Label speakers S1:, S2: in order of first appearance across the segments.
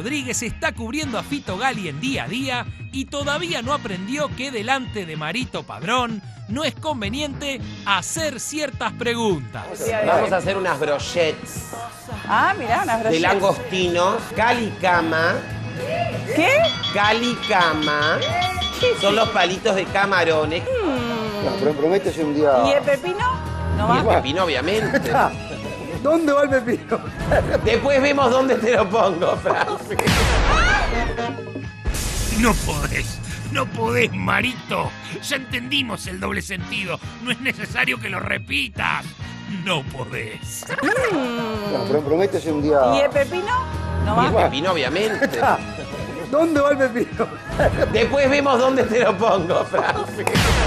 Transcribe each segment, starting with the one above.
S1: Rodríguez está cubriendo a Fito Gali en Día a Día y todavía no aprendió que delante de Marito Padrón no es conveniente hacer ciertas preguntas.
S2: Vamos a hacer unas brochettes.
S3: Ah, mirá, unas brochettes.
S2: De langostino, calicama.
S3: ¿Qué?
S2: Calicama. Son los palitos de camarones.
S4: Pero prométese un día...
S3: ¿Y el pepino? ¿No
S2: Y el
S3: va?
S2: pepino, obviamente.
S4: ¿Dónde va el pepino?
S2: Después vemos dónde te lo pongo, Francis.
S1: No podés, Marito. Ya entendimos el doble sentido. No es necesario que lo repitas. No podés.
S4: Pero prométese un día...
S3: ¿Y el pepino? ¿No
S2: Y el
S3: va?
S2: pepino, obviamente.
S4: ¿Dónde va el pepino?
S2: Después vemos dónde te lo pongo, Francis.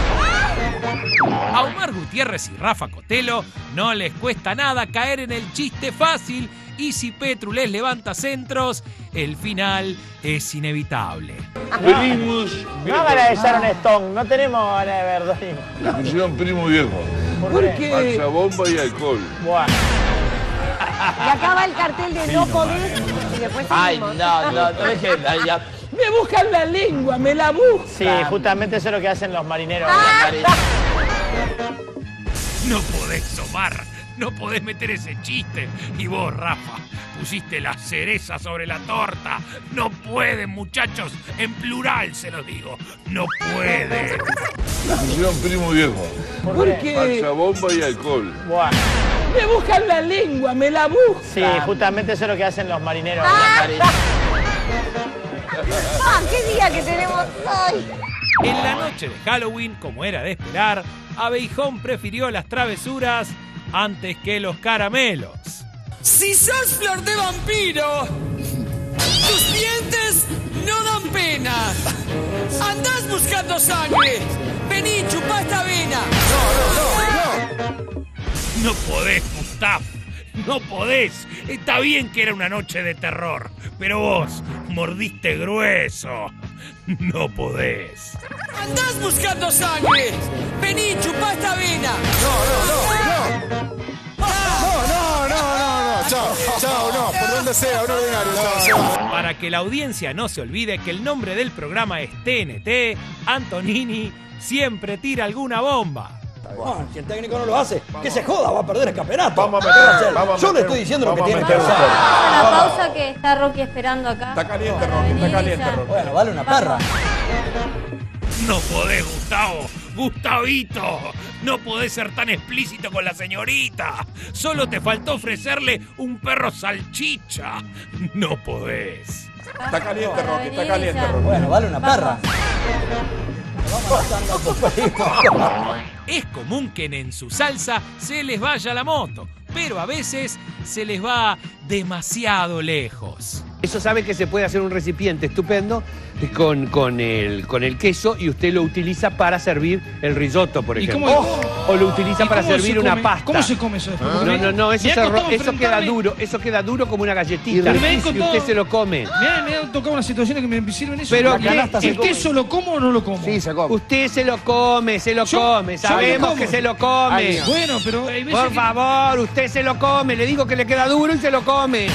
S1: A Omar Gutiérrez y Rafa Cotelo no les cuesta nada caer en el chiste fácil y si Petru les levanta centros, el final es inevitable.
S5: Venimos.
S6: No hagan la de Sharon Stone, no tenemos ganas de ver, Dorín.
S5: Le pusieron primo viejo.
S6: ¿Por qué?
S5: Marcha bomba y alcohol.
S6: Bueno.
S7: Y acaba el cartel de no podés y después
S6: Ay,
S7: seguimos.
S6: no, ya.
S8: Me buscan la lengua, me la buscan.
S6: Sí, justamente eso es lo que hacen los marineros.
S1: No podés, Omar. No podés meter ese chiste. Y vos, Rafa, pusiste la cereza sobre la torta. No pueden, muchachos. En plural se los digo. No pueden.
S5: Le pusieron primo viejo.
S8: ¿Por qué?
S5: Marcha bomba y alcohol.
S6: Bueno.
S8: Me buscan la lengua, me la buscan.
S6: Sí, justamente eso es lo que hacen los marineros.
S7: Ah, qué día que tenemos hoy.
S1: En la noche de Halloween, como era de esperar, Abeijón prefirió las travesuras antes que los caramelos.
S8: Si sos flor de vampiro, tus dientes no dan pena. Andás buscando sangre. Vení, chupá esta vena.
S1: No podés, Gustavo. No podés. Está bien que era una noche de terror, pero vos mordiste grueso. No podés.
S8: Andás buscando sangre. Vení, chupá esta vena.
S4: No. Chao, no. Por donde sea, ordinario. Chao.
S1: Para que la audiencia no se olvide que el nombre del programa es TNT, Antonini siempre tira alguna bomba.
S9: Si el técnico no lo hace, que se joda, va a perder el campeonato.
S4: Vamos a meter,
S9: Yo le estoy diciendo lo que tiene que hacer.
S7: Vamos a la pausa que está Rocky esperando acá.
S4: Está caliente,
S7: Para
S4: Rocky, está
S7: venir
S4: caliente,
S7: ya.
S4: Rocky.
S9: Bueno, vale una perra.
S1: No podés, Gustavo. Gustavito. No podés ser tan explícito con la señorita. Solo te faltó ofrecerle un perro salchicha. No podés.
S4: Está caliente,
S7: Para
S4: Rocky, está
S7: venir
S4: caliente,
S7: ya.
S4: Rocky.
S9: Bueno, vale una perra.
S1: Es común que en su salsa se les vaya la moto, pero a veces se les va demasiado lejos.
S10: Eso sabe que se puede hacer un recipiente estupendo con el queso y usted lo utiliza para servir el risotto, por ejemplo. O lo utiliza para servir una pasta.
S8: ¿Cómo se come eso después?
S10: No, eso queda duro, como una galletita. Y usted se lo come.
S8: Me ha tocado una situación en que me sirven eso.
S10: Pero
S8: ¿el queso lo como o no lo como?
S4: Sí, se come.
S10: Usted se lo come, sabemos que se lo come.
S8: Bueno, pero hay veces
S10: Por favor, usted se lo come, le digo que le queda duro y se lo come.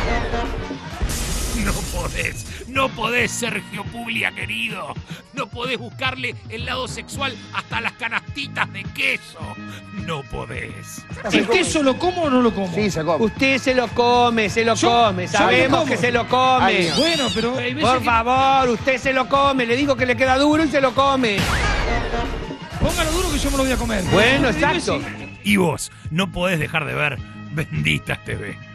S1: No podés, Sergio Puglia, querido. No podés buscarle el lado sexual hasta las canastitas de queso. No podés.
S8: ¿El queso lo como o no lo como?
S4: Sí, se come.
S10: Usted se lo come, sabemos que se lo come.
S8: Bueno, pero hay veces
S10: Por favor, usted se lo come, le digo que le queda duro y se lo come.
S8: Póngalo duro que yo me lo voy a comer.
S10: Bueno,
S8: Hay
S10: exacto.
S8: veces-
S1: Y vos no podés dejar de ver Benditas TV.